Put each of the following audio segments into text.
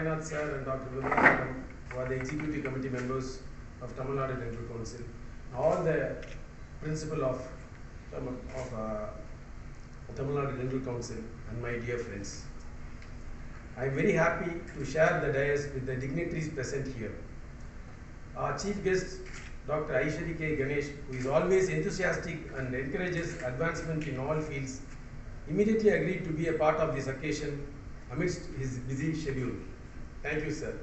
Sainath sir and Dr. Vimla madam, who are the executive committee members of Tamil Nadu Dental Council, all the principal of Tamil Nadu Dental Council, and my dear friends. I am very happy to share the dais with the dignitaries present here. Our chief guest, Dr. Aishwari K. Ganesh, who is always enthusiastic and encourages advancement in all fields, immediately agreed to be a part of this occasion amidst his busy schedule. Thank you, sir.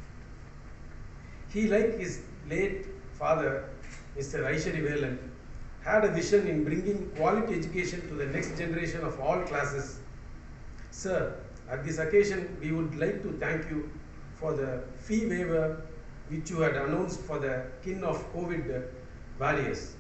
He, like his late father, Mr. Aishwari Velan, had a vision in bringing quality education to the next generation of all classes. Sir, at this occasion, we would like to thank you for the fee waiver which you had announced for the kin of COVID warriors.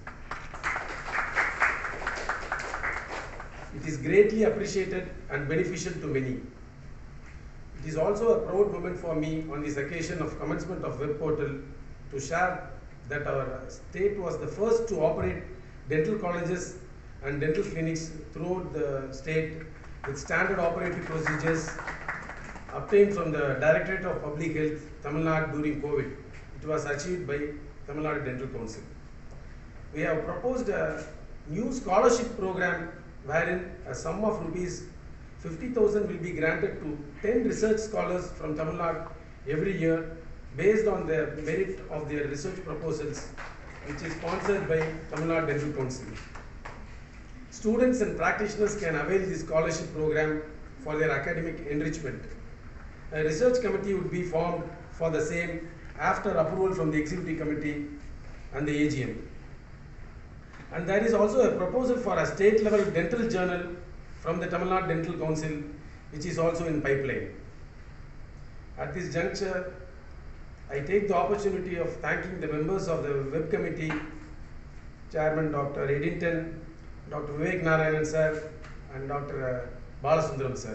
It is greatly appreciated and beneficial to many. It is also a proud moment for me on this occasion of commencement of web portal to share that our state was the first to operate dental colleges and dental clinics throughout the state with standard operating procedures obtained from the Directorate of Public Health, Tamil Nadu during COVID. It was achieved by Tamil Nadu Dental Council. We have proposed a new scholarship program wherein a sum of rupees 50,000 will be granted to 10 research scholars from Tamil Nadu every year based on the merit of their research proposals, which is sponsored by Tamil Nadu Dental Council. Students and practitioners can avail this scholarship program for their academic enrichment. A research committee would be formed for the same after approval from the executive committee and the AGM. And there is also a proposal for a state level dental journal from the Tamil Nadu Dental Council, which is also in pipeline. At this juncture, I take the opportunity of thanking the members of the web committee, Chairman Dr. Eddington, Dr. Vivek Narayanan sir, and Dr. Balasundaram sir,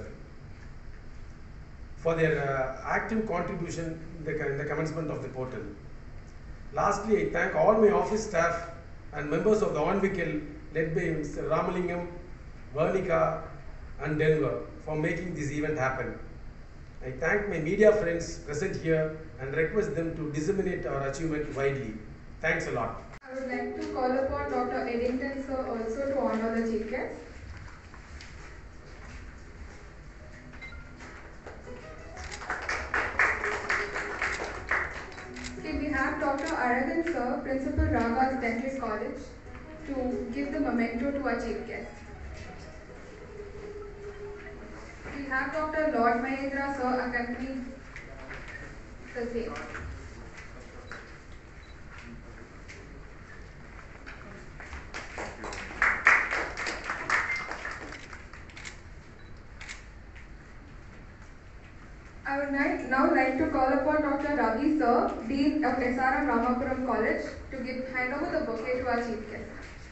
for their active contribution in the commencement of the portal. Lastly, I thank all my office staff and members of the ONVICL led by Mr. Ramalingam, Vernica and Denver for making this event happen. I thank my media friends present here and request them to disseminate our achievement widely. Thanks a lot. I would like to call upon Dr. Eddington sir also to honor the chief guest. Okay, we have Dr. Aravind sir, Principal Raga's Dental College, to give the memento to our chief guest. We have Dr. Lord Mahendra sir accompanying the same. I would now like to call upon Dr. Ravi sir, Dean of SRM Ramapuram College, to hand over the bouquet to our chief guest.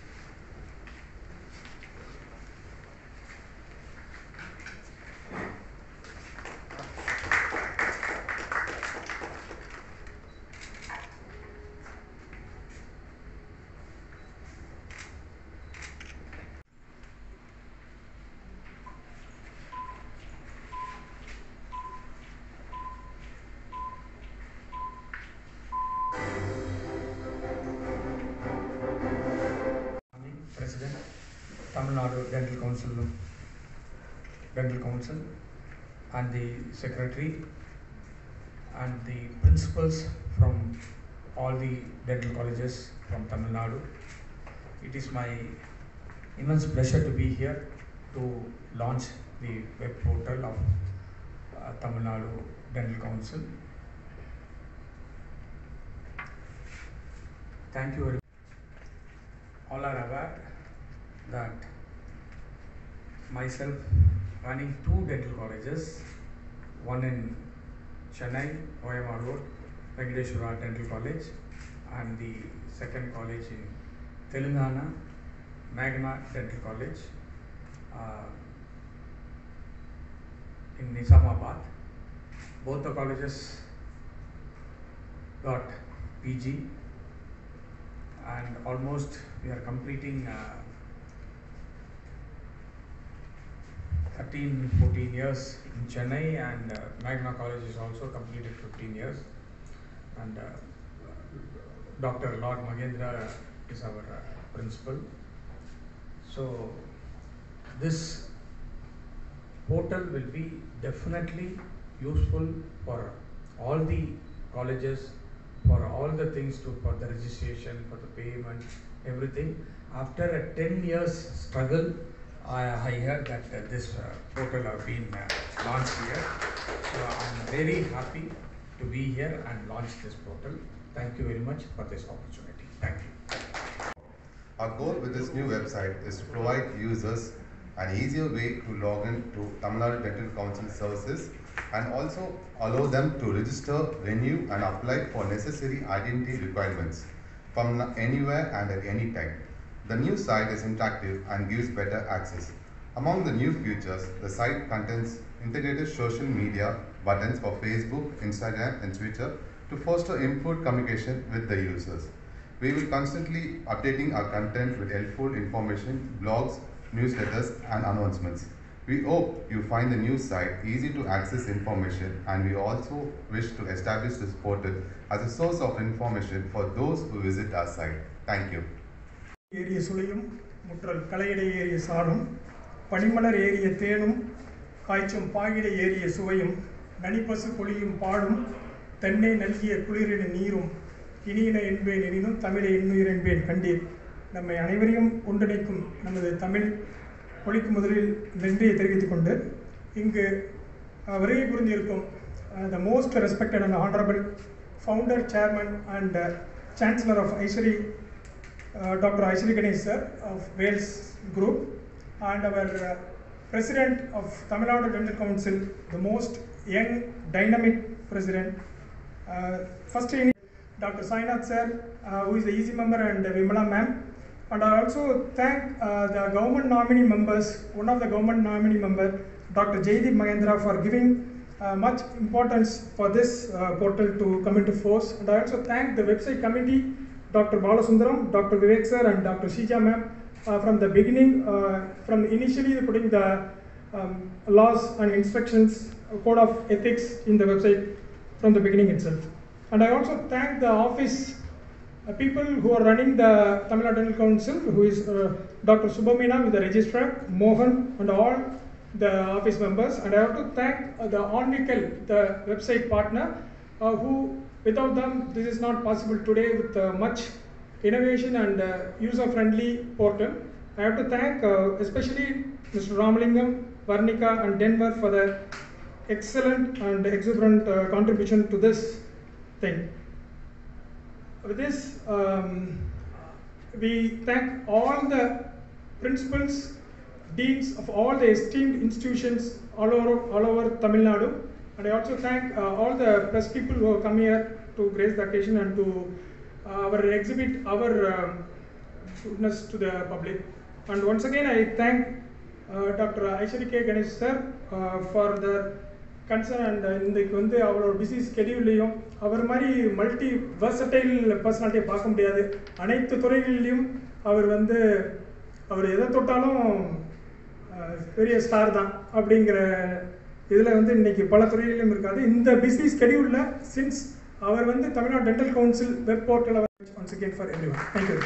President, Tamil Nadu Dental Council, and the Secretary and the principals from all the dental colleges from Tamil Nadu. It is my immense pleasure to be here to launch the web portal of Tamil Nadu Dental Council. Thank you very much. All are aware that myself running 2 dental colleges, one in Chennai, OMR Road, Venkateshwara Dental College, and the second college in Telangana, Magna Dental College in Nizamabad. Both the colleges got PG, and almost we are completing 14 years in Chennai, and Magna College is also completed 15 years. And Dr. Lord Magendra is our principal. So this portal will be definitely useful for all the colleges, for all the things for the registration, for the payment, everything. After a 10 years struggle, I heard that this portal have been launched here. So I'm very happy to be here and launch this portal. Thank you very much for this opportunity. Thank you. Our goal with this new website is to provide users an easier way to log in to Tamil Nadu Dental Council services and also allow them to register, renew and apply for necessary identity requirements from anywhere and at any time. The new site is interactive and gives better access. Among the new features, the site contains integrated social media buttons for Facebook, Instagram and Twitter to foster improved communication with the users. We will constantly updating our content with helpful information, blogs, newsletters and announcements. We hope you find the new site easy to access information, and we also wish to establish this portal as a source of information for those who visit our site. Thank you. ஏரிய சுளையும் முற்றல் கலையிடை ஏறிய சாரும் பனிமலர் ஏறிய தேனும் காய்ச்சும் பாயிடை ஏறிய சுவையும் நனிப்பசு பொழியும் பாடும் தென்னை நல்கிய குளிரின நீரும் இனியின என்பேன் எனினும் தமிழை இன்னுயிர் என்பேன் கண்டீர். நம்மை அனைவரையும் ஒன்றிணைக்கும் நமது தமிழ் மொழிக்கு முதலில் நன்றியை தெரிவித்துக் கொண்டு இங்கு வருகை புரிந்திருக்கும் the most respected and honorable founder, chairman and chancellor of Aishwari, Dr. Aishwari Ganesh sir of Wales Group, and our president of Tamil Nadu Dental Council, the most young, dynamic president. First, Dr. Sainath sir, who is the EC member, and Vimala ma'am. And I also thank the government nominee members, one of the government nominee member, Dr. Jaideep Mahendra, for giving much importance for this portal to come into force. And I also thank the website committee, Dr. Balasundaram, Dr. Vivek sir and Dr. Shija ma'am from the beginning, from initially putting the laws and instructions, code of ethics in the website from the beginning itself. And I also thank the office people who are running the Tamil Nadu Dental Council, who is Dr. Subhamina with the registrar, Mohan and all the office members. And I have to thank the Onvical, the website partner, who without them this is not possible today with much innovation and user-friendly portal. I have to thank especially Mr. Ramalingam, Varnika and Denver for the excellent and exuberant contribution to this thing. With this, we thank all the principals, deans of all the esteemed institutions all over Tamil Nadu, and I also thank all the press people who have come here to grace the occasion and to exhibit our goodness to the public. And once again, I thank Dr. Aishwari K. Ganesh sir for the concern, and இன்றைக்கு வந்து அவரோட busy ஸ்கெடியூல்லையும் அவர் மாதிரி multi versatile பர்சனாலிட்டியை பார்க்க முடியாது. அனைத்து துறைகளிலையும் அவர் வந்து அவர் எதை தொட்டாலும் பெரிய ஸ்டார் தான் அப்படிங்கிற இதில் வந்து இன்னைக்கு பல துறைகளிலும் இருக்காது. இந்த பிஸி ஸ்கெடியூலில் சின்ஸ் அவர் வந்து Tamil Nadu dental council web portal once again for everyone. Thank you.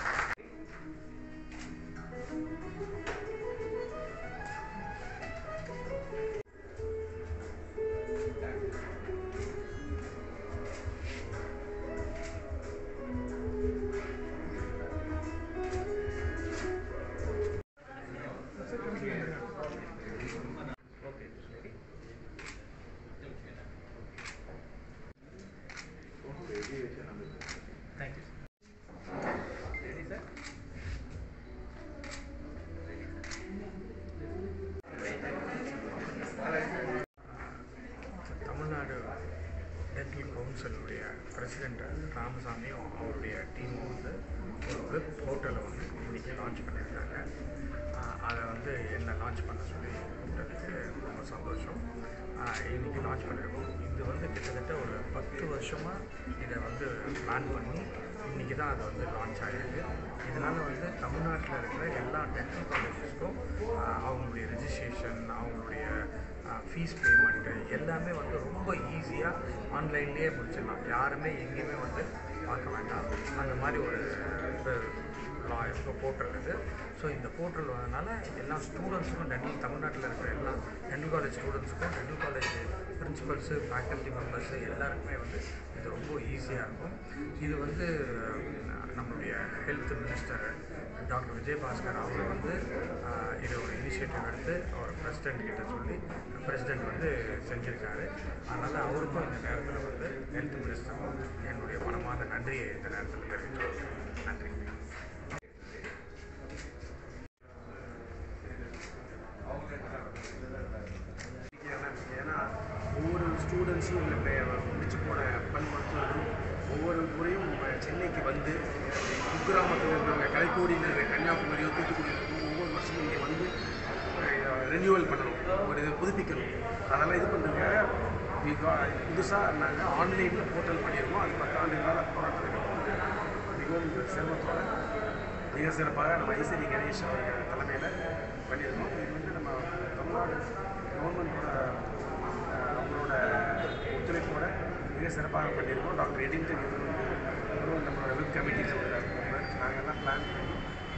Tamil Nadu dental கவுன்சிலுடைய பிரசிடெண்ட் ராமசாமியும் அவருடைய டீமும் வந்து ஒரு வெப் போர்ட்டலை வந்து இன்றைக்கி லான்ச் பண்ணியிருக்காங்க. அதை வந்து என்ன லான்ச் பண்ண சொல்லி கூப்பிட்டதுக்கு ரொம்ப சந்தோஷம். இன்றைக்கி லான்ச் பண்ணியிருக்கோம். இது வந்து கிட்டத்தட்ட ஒரு 10 வருஷமாக இதை வந்து பிளான் பண்ணி இன்றைக்கி தான் அது வந்து லான்ச் ஆகிருக்கு. இதனால் வந்து தமிழ்நாட்டில் இருக்கிற எல்லா டென்டல் காலேஜஸ்க்கும் அவங்களுடைய ரெஜிஸ்ட்ரேஷன், அவங்களுடைய ஃபீஸ் பேமெண்ட்டு எல்லாமே வந்து ரொம்ப ஈஸியாக ஆன்லைன்லேயே முடிச்சிடலாம். யாருமே எங்கேயுமே வந்து பார்க்க வேண்டாம். அந்த மாதிரி ஒரு இப்போ போர்ட்டல் இது. ஸோ இந்த போர்ட்டல் வரதுனால எல்லா ஸ்டூடெண்ட்ஸுக்கும் தமிழ்நாட்டில் இருக்கிற எல்லா டென்டல் காலேஜ் ஸ்டூடெண்ட்ஸுக்கும், dental college principals, faculty members எல்லாருக்குமே வந்து இது ரொம்ப ஈஸியாக இருக்கும். இது வந்து நம்மளுடைய ஹெல்த் மினிஸ்டர் டாக்டர் விஜயபாஸ்கர் அவர் வந்து இதை ஒரு இனிஷியேட்டிவ் எடுத்து அவர் பிரசிடெண்ட் கிட்ட சொல்லி பிரசிடெண்ட் வந்து செஞ்சுருக்காரு. அதனால் அவருக்கும் இந்த நேரத்தில் வந்து ஹெல்த் மினிஸ்டருக்கும் என்னுடைய மனமார்ந்த நன்றியை இந்த நேரத்தில் தெரிவித்துள்ளேன். நன்றி. ஏன்னா ஒவ்வொரு ஸ்டூடெண்ட்ஸும் முடிச்சு போன பல் மருத்துவர்களும் ஒவ்வொரு முறையும் சென்னைக்கு வந்து குக்கிராமத்தில் இருக்கிறவங்க, கலைக்கோடியில் இருக்கிற கன்னியாகுமரியோ தூத்துக்குடியில் இருக்கும் ஒவ்வொரு வருஷமும் இங்கே வந்து ரெனியூவல் பண்ணணும், ஒரு இதை புதுப்பிக்கணும். அதெல்லாம் இது பண்ணுறதுக்காக புதுசாக நாங்கள் ஆன்லைனில் போர்ட்டல் பண்ணியிருக்கோம். அது 10 ஆண்டுகளாக போராட்டம் மிகவும் சிரமத்தோட மிக சிறப்பாக நம்ம ஐசரி கணேஷ் அவர்கள் தலைமையில் பண்ணியிருக்கோம். இது வந்து நம்ம தமிழ்நாடு கவர்மெண்ட்டோட அவங்களோட ஒத்துழைப்போட மிக சிறப்பாக பண்ணியிருக்கோம். டாக்டர் எடிங்டன் இது வந்து நம்மளோட வெப் கமிட்டியில் உள்ள மெம்பர். நாங்கள்லாம் பிளான் பண்ணி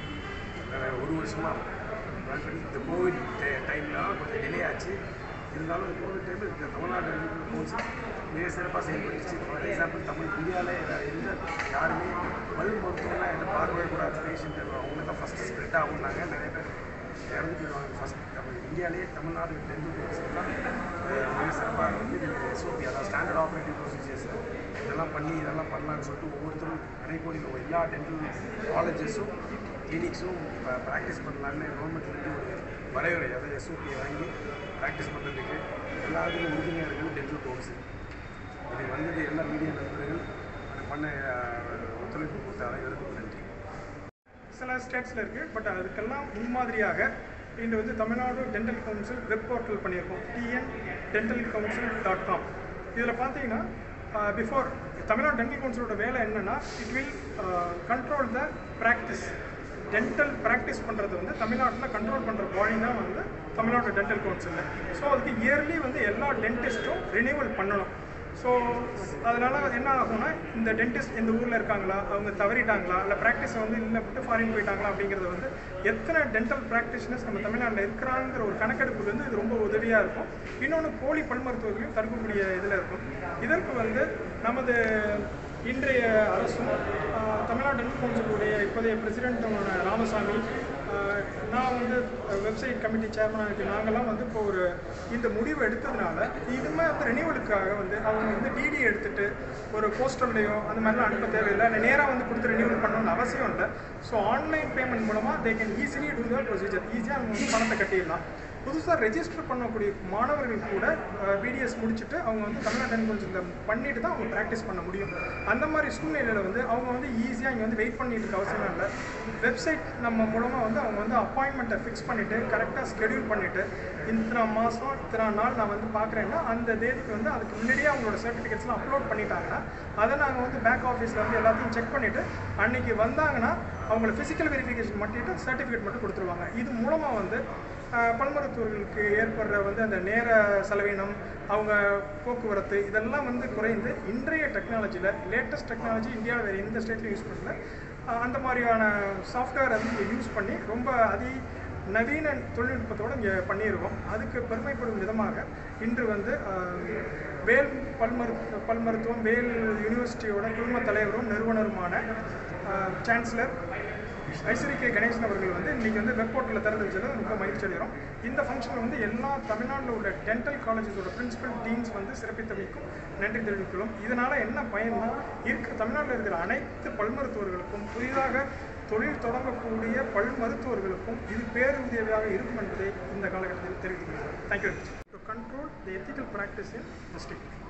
ஒரு வருஷமாக பிளான் பண்ணி இந்த கோவிட் டைமில் கொஞ்சம் டிலே ஆச்சு. இருந்தாலும் இந்த கோவிட் டைமில் இந்த தமிழ்நாடு கவுன்சில் மிக சிறப்பாக செயல்பட்டுச்சு. ஃபார் எக்ஸாம்பிள் இந்தியாவில் எந்த யாருமே பல் மருத்துவம்லாம் எந்த பார்க்கவே கூடாது. பேஷண்ட் அவங்க தான் ஃபஸ்ட்டு ஸ்ப்ரெட் ஆகுனாங்க. நிறைய பேர் இறந்து போயிடுவாங்க. ஃபஸ்ட் இந்தியாவிலே தமிழ்நாடு டென்டல் கவுன்சில்லாம் மிக சிறப்பாக வந்து எஸ்ஓபி, அதாவது ஸ்டாண்டர்ட் ஆப்ரேட்டிவ் ப்ரொசீஜர்ஸ் இதெல்லாம் பண்ணலான்னு சொல்லிட்டு ஒவ்வொருத்தரும் கடைக்கோடியில் எல்லா டென்டல் காலேஜஸும் கிளினிக்ஸும் ப்ராக்டிஸ் பண்ணலான்னு கவர்மெண்ட்லேருந்து ஒரு வரைவுரை, அதாவது எஸ்ஓபியை வாங்கி ப்ராக்டிஸ் பண்ணுறதுக்கு எல்லாத்துக்கும் உறுதுணையாக இருக்குது டென்டல் கவுன்சில். இது வந்தது எல்லா மீடியா நண்பர்கள் பண்ண ஒத்துழைப்பு கொடுத்த அனைவருக்கும் நன்றி. சில ஸ்டேட்ஸில் இருக்குது, பட் அதுக்கெல்லாம் முன்மாதிரியாக இன்று வந்து Tamil Nadu dental council web portal பண்ணியிருக்கோம், tndentalcouncil.com. இதில் பார்த்தீங்கன்னா பிஃபோர் தமிழ்நாடு டென்டல் கவுன்சிலோட வேலை என்னென்னா, it will control the practice. Dental practice பண்ணுறது வந்து தமிழ்நாட்டில் கண்ட்ரோல் பண்ணுற பாடி தான் வந்து தமிழ்நாடு டென்டல் கவுன்சிலில். ஸோ அதுக்கு இயர்லி வந்து எல்லா டென்டிஸ்ட்டும் ரினியூவல் பண்ணணும். ஸோ அதனால் என்ன ஆகும்னா, இந்த டென்டிஸ்ட் இந்த ஊரில் இருக்காங்களா, அவங்க தவறிட்டாங்களா, இல்லை ப்ராக்டிஸை வந்து இல்லை விட்டு ஃபாரின் போயிட்டாங்களா அப்படிங்கிறது வந்து எத்தனை டென்டல் ப்ராக்டிஷனர்ஸ் நம்ம தமிழ்நாட்டில் இருக்கிறாங்கிற ஒரு கணக்கெடுப்புக்கு வந்து இது ரொம்ப உதவியாக இருக்கும். இன்னொன்று போலி பல் மருத்துவர்களையும் தடுக்கக்கூடிய இதில் இருக்கும். இதற்கு வந்து நமது இன்றைய அரசும் தமிழ்நாடு டென்டல் கவுன்சிலுடைய இப்போதைய பிரசிடென்ட்டான ராமசாமி, நான் வந்து வெப்சைட் கமிட்டி சேர்மனாக இருக்குது, நாங்கள்லாம் வந்து இப்போ இந்த முடிவு எடுத்ததுனால இதுவுமே வந்து ரெனியூவலுக்காக வந்து அவங்க வந்து டிடி எடுத்துகிட்டு ஒரு போஸ்டர்லையோ அந்த மாதிரிலாம் அனுப்ப தேவையில்லை, இல்லை நேராக வந்து கொடுத்து ரெனியூவல் பண்ணணும்னு அவசியம் இல்லை. ஸோ ஆன்லைன் பேமெண்ட் மூலமாக they can easily do the procedure. ஈஸியாக அவங்க வந்து பணத்தை கட்டிடலாம். புதுசாக ரெஜிஸ்டர் பண்ணக்கூடிய மாணவர்கள் கூட பிடிஎஸ் முடிச்சுட்டு அவங்க வந்து தமிழ்நாடு டென்டல் கவுன்சிலில் பண்ணிட்டு தான் அவங்க ப்ராக்டிஸ் பண்ண முடியும். அந்த மாதிரி சூழ்நிலையில் வந்து அவங்க வந்து ஈஸியாக இங்கே வந்து வெயிட் பண்ணிட்டு இருக்க அவசியம் இல்லை. வெப்சைட் நம்ம மூலமாக வந்து அவங்க வந்து அப்பாயின்மெண்ட்டை ஃபிக்ஸ் பண்ணிவிட்டு கரெக்டாக ஸ்கெடியூல் பண்ணிவிட்டு இத்தனை மாதம் இத்தனை நாள் நான் வந்து பார்க்குறேன்னா அந்த தேதிக்கு வந்து அதுக்கு முன்னாடியே அவங்களோட சர்டிஃபிகேட்ஸ்லாம் அப்லோட் பண்ணிட்டாங்கன்னா அதை நாங்கள் வந்து பேக் ஆஃபீஸில் வந்து எல்லாத்தையும் செக் பண்ணிவிட்டு அன்றைக்கி வந்தாங்கன்னா அவங்கள ஃபிசிக்கல் வெரிஃபிகேஷன் பண்ணிவிட்டு சர்டிஃபிகேட் மட்டும் கொடுத்துருவாங்க. இது மூலமாக வந்து பல் மருத்துவர்களுக்கு ஏற்படுற வந்து அந்த நேர செலவினம், அவங்க போக்குவரத்து இதெல்லாம் வந்து குறைந்து இன்றைய டெக்னாலஜியில் லேட்டஸ்ட் டெக்னாலஜி இந்தியாவில் வேறு எந்த ஸ்டேட்லையும் யூஸ் பண்ணல. அந்த மாதிரியான சாஃப்ட்வேர் வந்து இங்கே யூஸ் பண்ணி ரொம்ப நவீன தொழில்நுட்பத்தோடு இங்கே பண்ணியிருக்கோம். அதுக்கு பெருமைப்படும் விதமாக இன்று வந்து வேல் பல் மருத்துவம் வேல் யூனிவர்சிட்டியோட குழும தலைவரும் நிறுவனருமான சான்சலர் ஐசரி கே கணேசன் அவர்கள் வந்து இன்றைக்கி வந்து வெப் போர்ட்டலில் திறந்து வச்சது ரொம்ப மகிழ்ச்சி அடைகிறோம். இந்த ஃபங்க்ஷனில் வந்து எல்லா தமிழ்நாட்டில் உள்ள டென்டல் காலேஜஸோட பிரின்சிபல் டீன்ஸ் வந்து சிறப்பித்தமைக்கும் நன்றி தெரிவிக்கிறோம். இதனால் என்ன பயன்னா, தமிழ்நாட்டில் இருக்கிற அனைத்து பல் மருத்துவர்களுக்கும் புதிதாக தொழில் தொடங்கக்கூடிய பல் மருத்துவர்களுக்கும் இது பேருதவியாக இருக்கும் என்பதை இந்த காலகட்டத்தில் தெரிவித்துக் கொள்கிறேன். Thank you. To control the ethical practice in district.